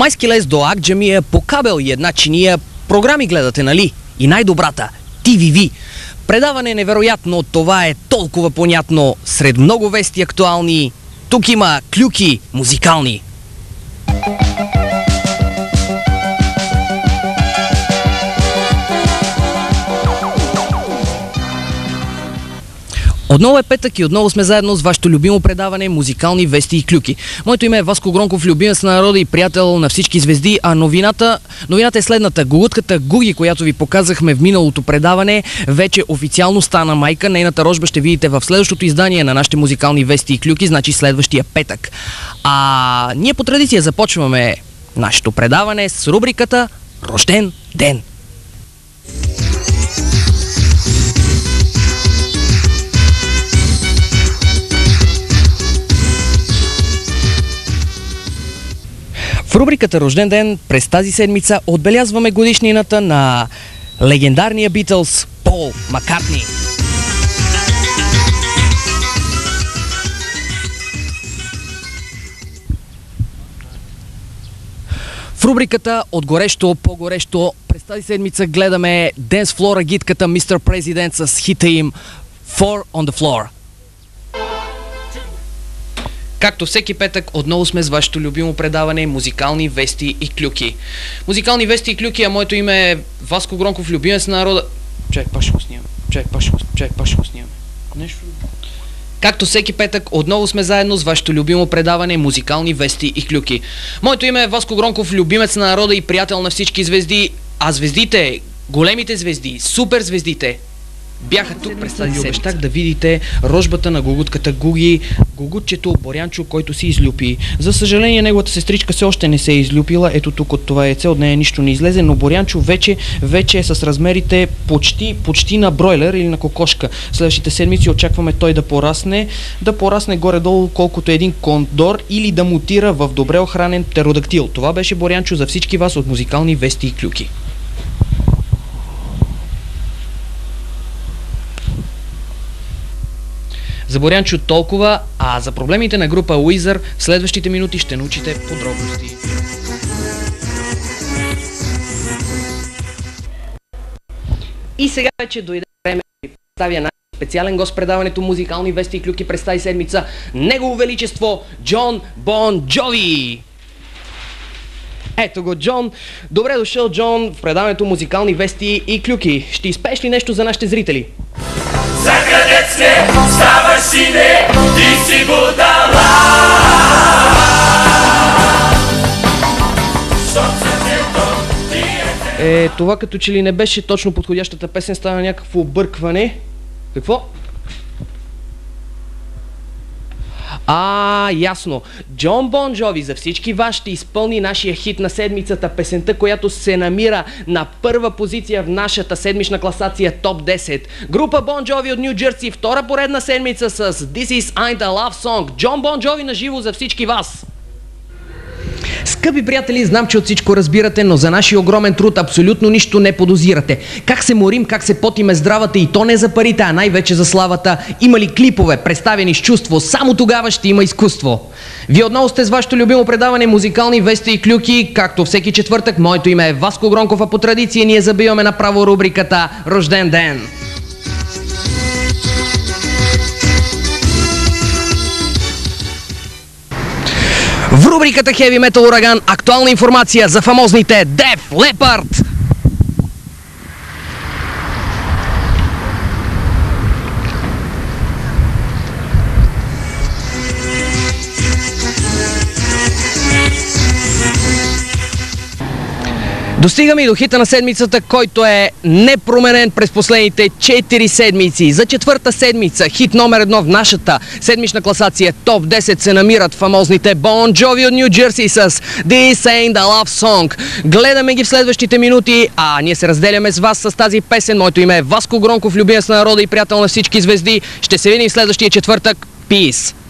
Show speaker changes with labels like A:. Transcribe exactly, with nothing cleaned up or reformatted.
A: Майски лес до Акджамия по кабел и една чиния програми гледате, нали? И най-добрата – Ти Ви Ви. Предаване невероятно, това е толкова понятно. Сред много вести актуални, тук има клюки музикални. Отново е петък и отново сме заедно с вашето любимо предаване музикални вести и клюки. Моето име е Васко Гронков, любимец на народа и приятел на всички звезди, а новината, новината е следната. Гугутката Гуги, която ви показахме в миналото предаване, вече официално стана майка. Нейната рожба ще видите в следващото издание на нашите музикални вести и клюки, значи следващия петък. А ние по традиция започваме нашето предаване с рубриката Рожден ден. В рубриката Рожден ден през тази седмица отбелязваме годишнината на легендарния Битълс Пол Маккартни. В рубриката От горещо по-горещо през тази седмица гледаме Денс Флор агитката мистер Президент с хита им Four on the Floor. Както всеки петък, отново сме с вашето любимо предаване музикални вести и клюки. Музикални вести и клюки, а моето име е Васко Гронков, любимец на народа. Чай, паш го снимаме. Чай, паш го, чай, паш го снимаме. Нещо. Както всеки петък, отново сме заедно с вашето любимо предаване музикални вести и клюки. Моето име е Васко Гронков, любимец на народа и приятел на всички звезди, а звездите, големите звезди, супер звездите, бяха тук през тази седмица. Обещах да видите рожбата на гугутката Гуги, гугутчето Борянчо, който си излюпи. За съжаление, неговата сестричка все още не се е излюпила. Ето тук от това яйце, от нея нищо не излезе, но Борянчо вече, вече е с размерите почти, почти на бройлер или на кокошка. Следващите седмици очакваме той да порасне, да порасне горе-долу колкото един кондор или да мутира в добре охранен птеродактил. Това беше Борянчо за всички вас от музикални вести и клюки. За Борянчо толкова, а за проблемите на група Уизър в следващите минути ще научите подробности. И сега вече дойде време да ви представя на специален гост предаването музикални вести и клюки през тази седмица. Негово величество Джон Бон Джови! Ето го Джон. Добре дошъл, Джон, в предаването музикални вести и клюки. Ще изпееш ли нещо за нашите зрители?
B: Закъдецне, ставаш сине, ти си го дала.
A: Е, това като че ли не беше точно подходящата песен, стана някакво объркване. Какво? А, ясно. Джон Бон Джови за всички вас ще изпълни нашия хит на седмицата, песента, която се намира на първа позиция в нашата седмична класация топ десет. Група Бон Джови от Ню Джерси, втора поредна седмица с This Is Ain't a Love Song. Джон Бон Джови на живо за всички вас. Скъпи приятели, знам, че от всичко разбирате, но за нашия огромен труд абсолютно нищо не подозирате. Как се морим, как се потиме здравата и то не за парите, а най-вече за славата. Има ли клипове, представени с чувство, само тогава ще има изкуство. Вие отново сте с вашето любимо предаване музикални вести и клюки. Както всеки четвъртък, моето име е Васко Гронков, а по традиция ние забиваме направо рубриката Рожден ден. В рубриката Heavy Metal Ураган актуална информация за фамозните Def Leppard. Достигаме и до хита на седмицата, който е непроменен през последните четири седмици. За четвърта седмица хит номер едно в нашата седмична класация топ десет се намират фамозните Bon Jovi от Ню Джерси с This Ain't a Love Song. Гледаме ги в следващите минути, а ние се разделяме с вас с тази песен. Моето име е Васко Гронков, любимец на народа и приятел на всички звезди. Ще се видим в следващия четвъртък. Peace!